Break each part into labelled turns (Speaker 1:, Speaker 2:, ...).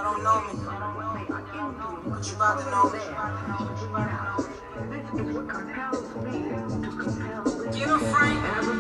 Speaker 1: Y'all don't know me, but you about to know me. Get him, Frank.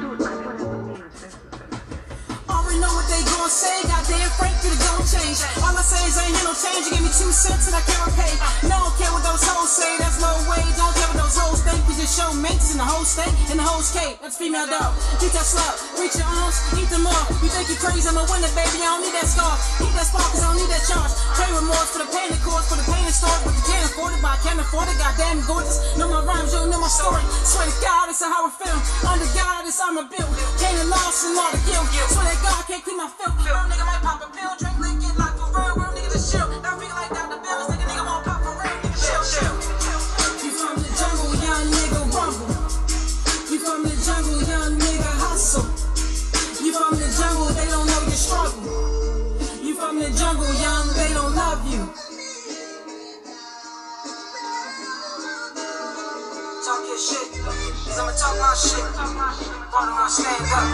Speaker 1: Already know what they gon' say. Goddamn, Frank could gon' change. All I say is I ain't hear no change. You give me 2 cents and I can't repay. No, I don't care what those hoes say. That's low wage. Don't care what those hoes think. We just show mates in the whole state and the whole skate. That's female dog. Get that slut. Reach your arms. Eat them up. You think you crazy? I'm a winner, baby. I don't need that scar. Keep that spark cause I don't need that charge. Pay remorse for the pain of course. For the pain of stores. But you can't afford it. But I can't afford it. Goddamn gorgeous. Know my rhymes. You don't know my story. Swear to God, this is how I feel. Under God, this I'm a build. Gain and loss and all the guilt. Swear to God, I can't clean my filth. Real nigga might pop a pill. Drink liquid like for real. Real nigga just chill. That feel like Dr. Bills. Nigga won't pop for real. Nigga chill. You from the jungle, young nigga rumble. You from the jungle, young nigga hustle. You from the jungle, they don't know your struggle. You from the jungle, young, they don't love you. Talk your shit, cause I'ma talk my shit. Part of my stand up.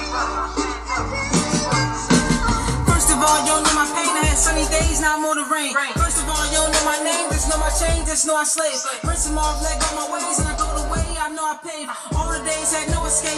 Speaker 1: First of all, you don't know my pain. I had sunny days, now I'm on the rain. First of all, you don't know my name. Just know my chain, just know I slave. Rinse them off, let go my ways, and I go the way I know I paved. All the days had no escape.